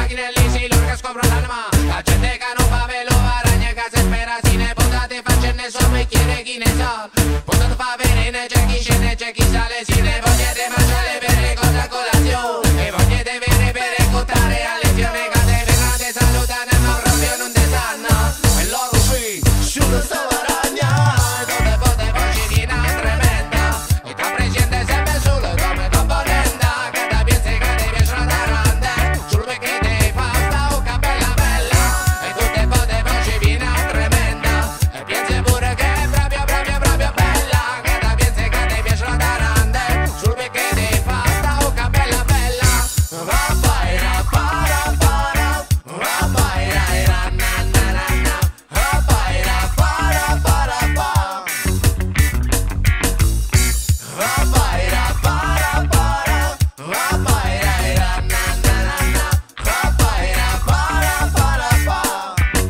macchinelli, sì, loro che scoprono l'anima. La gente che non fa velo, aragna, casa e spera, si ne potate facerne so, e chiede chi ne sa. Potate fa venire, c'è chi scende, c'è chi sale, si ne vogliate mangiare per cosa a colazione. E vogliate bere per contare a lezione, che te venate salutare, ma proprio non te sanno. E loro sì, sulla stavaragna, dove potevo ci viene tremenda. E sta presente sempre solo come componente, che da piense che ti piace la tarante, sul perché ti fa sta bocca bella bella. E tutte potevo ci viene tremenda, e piensi pure che è proprio bella, che da piense che ti piace la tarante, sul perché ti fa sta bocca bella bella. Rappaira para para, rappaira ira na na na na, rappaira para para pa, rappaira para para, rappaira ira na na na na, rappaira para para pa.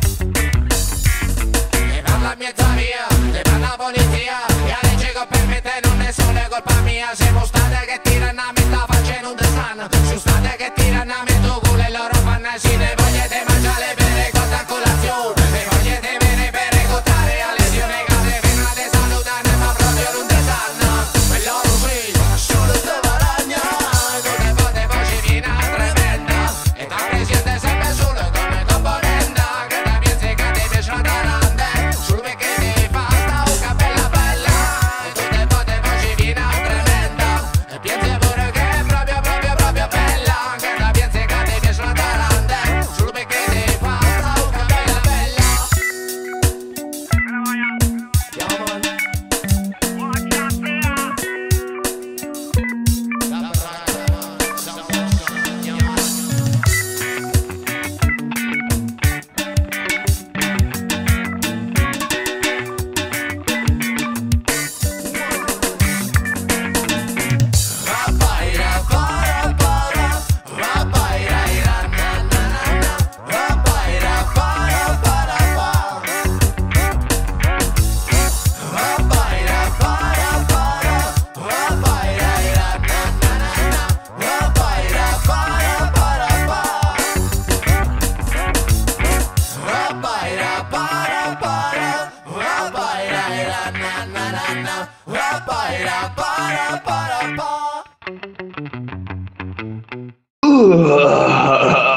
E per la mia via, e per la polizia, e alle cieco per me te non è solo colpa mia. Siamo state che tirano a me sta facendo un design, su state che tirano a me tu culo e loro fanno si ne vogliate mangiare per cosa a colazione. Se vogliate bere per contare a lesione, che te venate salutare ma proprio non te sanno. E loro sì, sulla stavaragna, dove potevo ci viene tremenda. E sta presente sempre solo come componente, che da piensi che ti piace la tarante, sul perché ti fa sta bocca bella bella. E tutte potevo ci viene tremenda, e piensi pure che è proprio bella, che da piensi che ti piace la tarante, sul perché ti fa sta bocca bella bella. Rappaira para para, rappaira ira na na na na, rappaira para para pa, rappaira para para, rappaira ira na na na na, rappaira para para pa, rappaira para para, rappaira ira na na na na, rappaira para para pa.